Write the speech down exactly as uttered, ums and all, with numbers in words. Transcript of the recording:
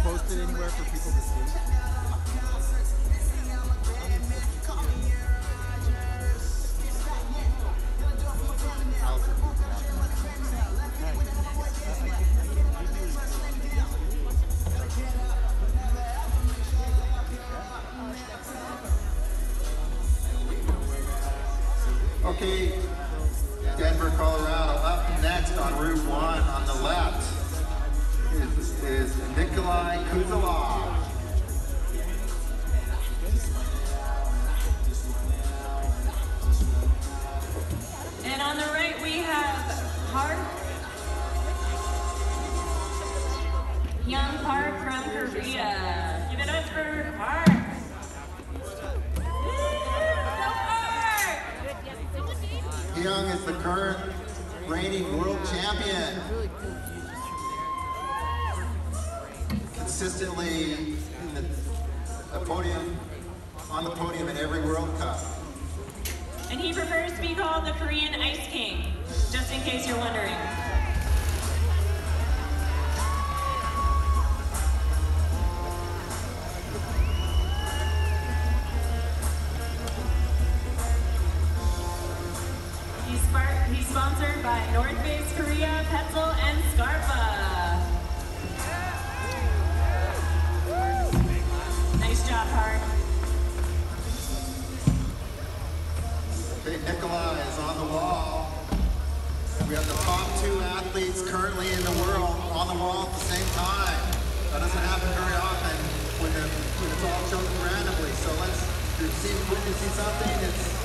post it anywhere for people to see? Okay, Denver, Colorado. Up next on Route one on the left is, is Nikolai Kuzalov. And on the right we have Park, Young Park from Korea. Give it up for Park. Young is the current reigning world champion. Consistently in the, the podium, on the podium in every World Cup. And he prefers to be called the Korean Ice King, just in case you're wondering. He's sponsored by North Face, Korea, Petzl, and Scarpa. Nice job, Hart. Okay, Nikolai is on the wall. We have the top two athletes currently in the world on the wall at the same time. That doesn't happen very often when, the, when it's all chosen randomly. So let's, if you see, if you see something, it's